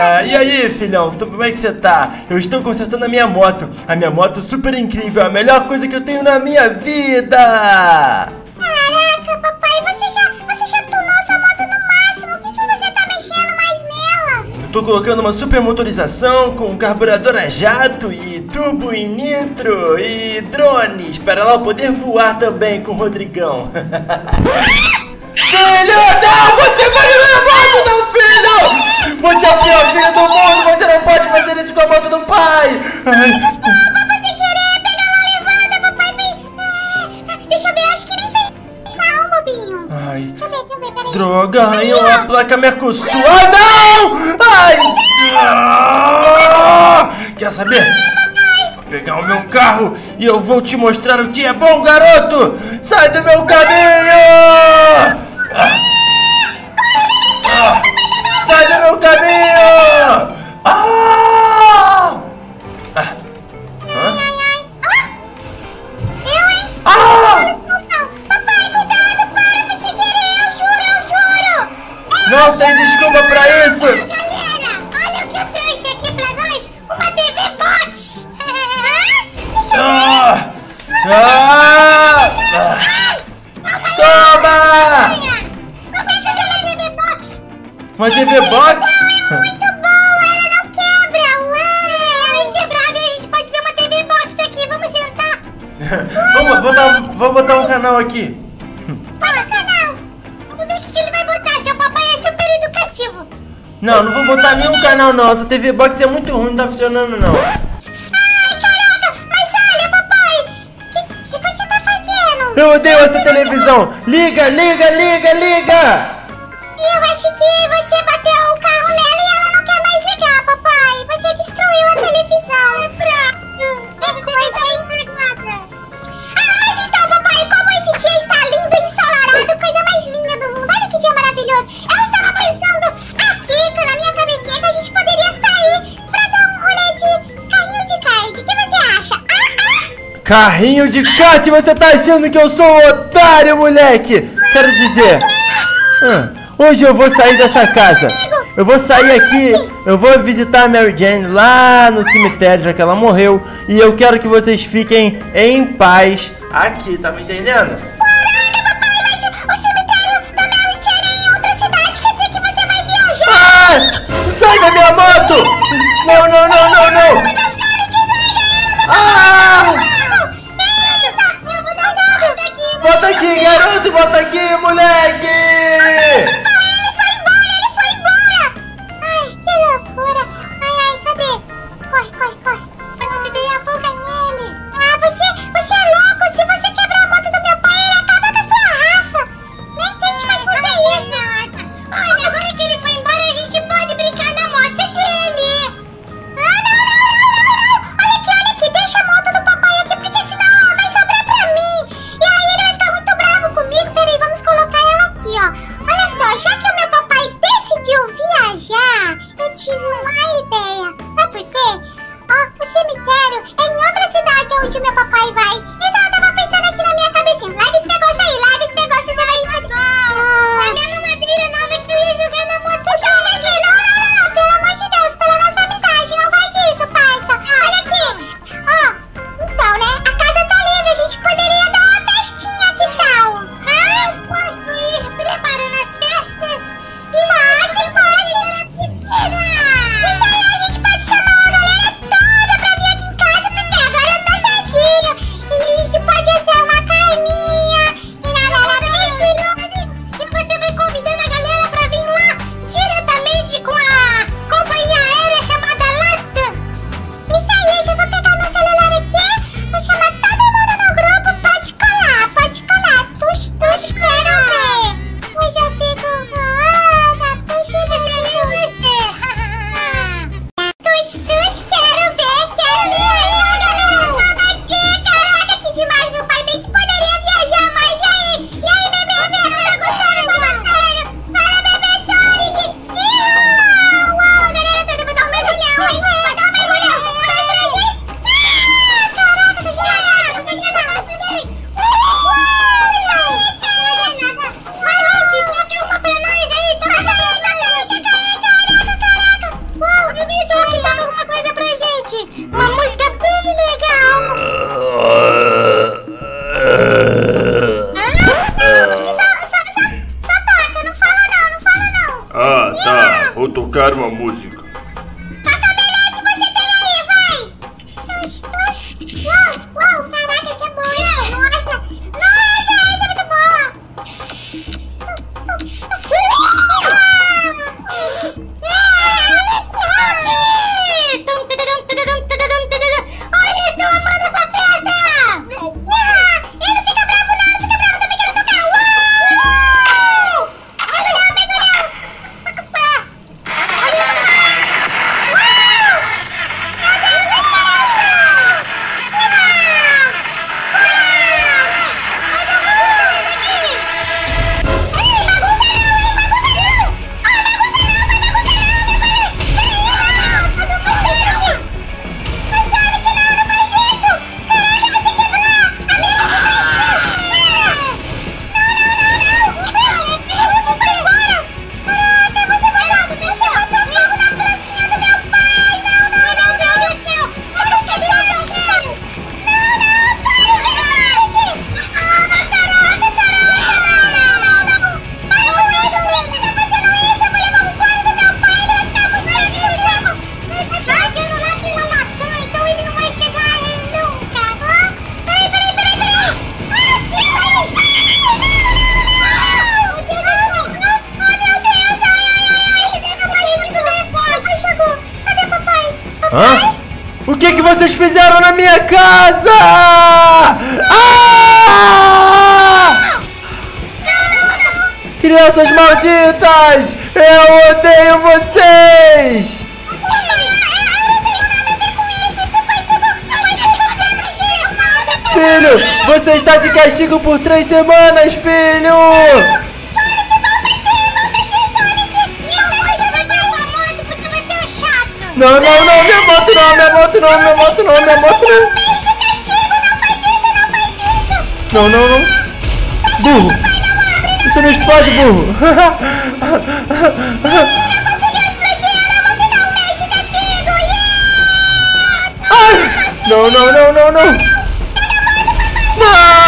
E aí, filhão, como é que você tá? Eu estou consertando a minha moto. A minha moto super incrível, a melhor coisa que eu tenho na minha vida. Caraca, papai, você já tunou sua moto no máximo. O que você tá mexendo mais nela? Eu tô colocando uma super motorização com carburador a jato e turbo e nitro e drones para ela poder voar também com o Rodrigão. Filho, não! Você vai na minha moto, não, filho! Você é o pior filho do mundo! Você não pode fazer isso com a moto do pai! Você querer pegar ela levada, papai vem. Deixa eu ver, acho que nem vem. Não, bobinho. Ai, Deixa eu ver, peraí. droga, ganhou a placa Mercosul. Ah, não! Ai! Quer saber? Vou pegar o meu carro e eu vou te mostrar o que é bom, garoto! Sai do meu caminho! Sai do meu caminho! Eu, hein? Papai, cuidado, para você querer, eu juro. Não tem desculpa pra isso! Galera, olha o que eu trouxe aqui pra nós, uma TV Box. Deixa eu Toma! Papai, essa TV Box. Uma TV Box? Muito boa, ela não quebra. Ué, ela é inquebrável, a gente pode ver uma TV Box aqui, vamos sentar. Vamos botar um canal aqui. Fala, canal. Vamos ver o que ele vai botar, seu papai é super educativo. Não vou botar nenhum canal não. Essa TV Box é muito ruim, não tá funcionando não. Ai, caraca, mas olha, papai, o que você tá fazendo? Eu odeio essa televisão. Liga! Eu acho que você bateu o carro nela e ela não quer mais ligar, papai. Você destruiu a televisão. Que coisa envergonhada. Mas então, papai, como esse dia está lindo e ensolarado, coisa mais linda do mundo. Olha que dia maravilhoso. Eu estava pensando aqui, na minha cabecinha, que a gente poderia sair pra dar um rolê de carrinho de kart. O que você acha? Carrinho de kart, você tá achando que eu sou um otário, moleque? Quero dizer, hoje eu vou sair dessa casa. Eu vou sair aqui, eu vou visitar a Mary Jane lá no cemitério, já que ela morreu. E eu quero que vocês fiquem em paz aqui, tá me entendendo? Caraca, papai, mas o cemitério da Mary Jane é em outra cidade, quer dizer que você vai viajar? Sai da minha moto! Não! Volta aqui, garoto! Volta aqui, moleque! Ele foi embora! Ai, que loucura! Ai, cadê? Corre! Eu dei a fuga nele! Você é louco! Se você quebrar a moto do meu pai, ele acaba com a sua raça! Nem tente mais fazer isso! Olha, agora que ele foi embora, a gente pode brincar na moto dele! Não! Olha aqui, deixa a moto do papai aqui, porque senão ela vai sobrar pra mim! E aí ele vai ficar muito bravo comigo. Peraí, vamos colocar ela aqui, ó. Olha Ah, tá. Vou tocar uma música. Toca melhor que você tem aí, vai! Uau, uau, caraca, essa é boa! Nossa, essa é muito boa! Olha, estou amando essa festa! E não fica bravo não, não fica bravo, também quero tocar! Uau! Hã? O que vocês fizeram na minha casa? Ah! Crianças malditas! Eu odeio vocês! Filho, você está de castigo por 3 semanas, filho! Não, não, não, minha moto não, minha moto não, minha moto não, minha moto não. Não, não, não. Burro. Você não explode, burro. Ai! Não, não, não, não, não. Não!